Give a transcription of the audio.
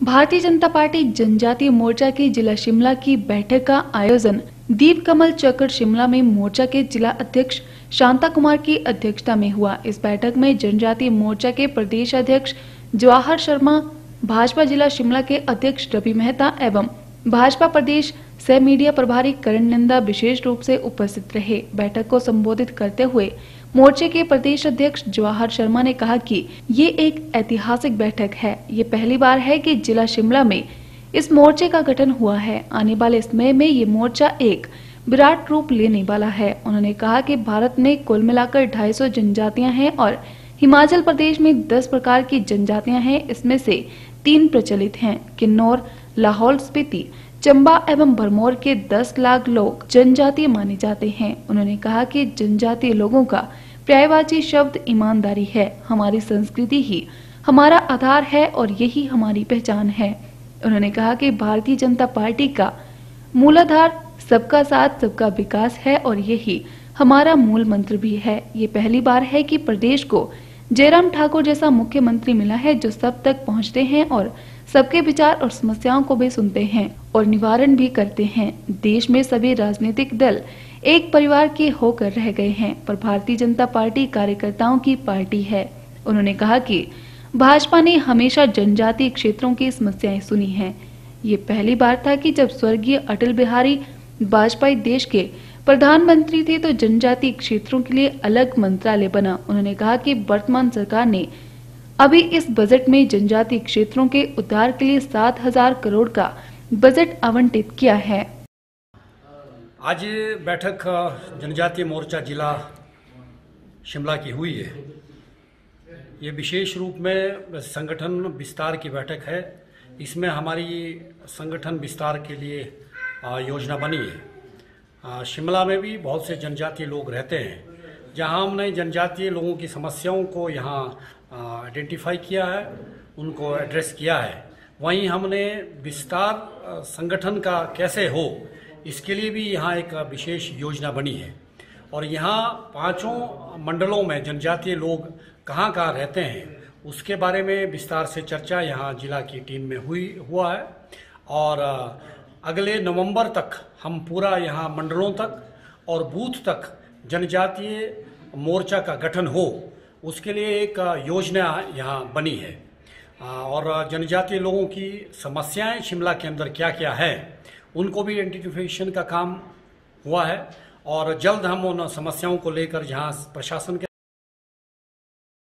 Bharatiya Janata party जनजातीय मोर्चा की जिला शिमला की बैठक का आयोजन दीप कमल चक्र शिमला में मोर्चा के जिला अध्यक्ष शांता कुमार की अध्यक्षता में हुआ। इस बैठक में जनजातीय मोर्चा के प्रदेश अध्यक्ष जवाहर शर्मा, भाजपा जिला शिमला के अध्यक्ष रवि मेहता एवं भाजपा प्रदेश सह मीडिया प्रभारी करण नंदा विशेष रूप से उपस्थित रहे। बैठक को संबोधित करते हुए मोर्चे के प्रदेश अध्यक्ष जवाहर शर्मा ने कहा कि ये एक ऐतिहासिक बैठक है। ये पहली बार है कि जिला शिमला में इस मोर्चे का गठन हुआ है। आने वाले समय में ये मोर्चा एक विराट रूप लेने वाला है। उन्होंने कहा कि भारत में कुल मिलाकर 250 जनजातियां हैं और हिमाचल प्रदेश में 10 प्रकार की जनजातियां हैं। इसमें से 3 प्रचलित हैं। किन्नौर, लाहौल स्पीति, चंबा एवं भरमौर के 10 लाख लोग जनजातीय माने जाते हैं। उन्होंने कहा कि जनजातीय लोगों का पर्यायवाची शब्द ईमानदारी है। हमारी संस्कृति ही हमारा आधार है और यही हमारी पहचान है। उन्होंने कहा कि भारतीय जनता पार्टी का मूलाधार सबका साथ सबका विकास है और यही हमारा मूल मंत्र भी है। ये पहली बार है कि प्रदेश को जयराम ठाकुर जैसा मुख्यमंत्री मिला है जो सब तक पहुंचते हैं और सबके विचार और समस्याओं को भी सुनते हैं और निवारण भी करते हैं। देश में सभी राजनीतिक दल एक परिवार के होकर रह गए हैं, पर भारतीय जनता पार्टी कार्यकर्ताओं की पार्टी है। उन्होंने कहा कि भाजपा ने हमेशा जनजातीय क्षेत्रों की समस्याएं सुनी हैं। ये पहली बार था कि जब स्वर्गीय अटल बिहारी वाजपेयी देश के प्रधानमंत्री थे तो जनजातीय क्षेत्रों के लिए अलग मंत्रालय बना। उन्होंने कहा कि वर्तमान सरकार ने अभी इस बजट में जनजातीय क्षेत्रों के उद्धार के लिए 7,000 करोड़ का बजट आवंटित किया है। आज बैठक जनजातीय मोर्चा जिला शिमला की हुई है। ये विशेष रूप में संगठन विस्तार की बैठक है। इसमें हमारी संगठन विस्तार के लिए योजना बनी है। शिमला में भी बहुत से जनजातीय लोग रहते हैं, जहां हमने जनजातीय लोगों की समस्याओं को यहाँ आइडेंटिफाई किया है, उनको एड्रेस किया है। वहीं हमने विस्तार संगठन का कैसे हो, इसके लिए भी यहाँ एक विशेष योजना बनी है। और यहाँ 5 मंडलों में जनजातीय लोग कहाँ कहाँ रहते हैं, उसके बारे में विस्तार से चर्चा यहाँ जिला की टीम में हुआ है। और अगले नवंबर तक हम पूरा यहाँ मंडलों तक और बूथ तक जनजातीय मोर्चा का गठन हो, उसके लिए एक योजना यहाँ बनी है। और जनजातीय लोगों की समस्याएं शिमला के अंदर क्या क्या है, उनको भी आइडेंटिफिकेशन का काम हुआ है। और जल्द हम उन समस्याओं को लेकर जहाँ प्रशासन के